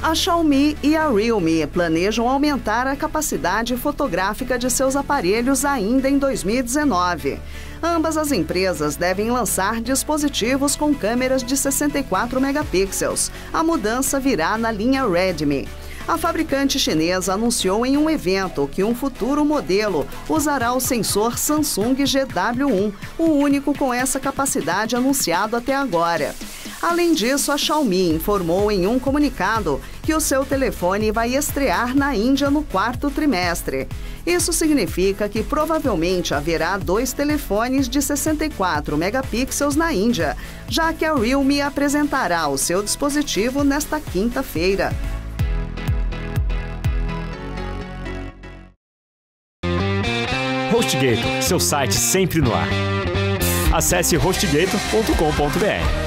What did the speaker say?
A Xiaomi e a Realme planejam aumentar a capacidade fotográfica de seus aparelhos ainda em 2019. Ambas as empresas devem lançar dispositivos com câmeras de 64 megapixels. A mudança virá na linha Redmi. A fabricante chinesa anunciou em um evento que um futuro modelo usará o sensor Samsung GW1, o único com essa capacidade anunciado até agora. Além disso, a Xiaomi informou em um comunicado que o seu telefone vai estrear na Índia no quarto trimestre. Isso significa que provavelmente haverá 2 telefones de 64 megapixels na Índia, já que a Realme apresentará o seu dispositivo nesta quinta-feira. HostGator, seu site sempre no ar. Acesse hostgator.com.br.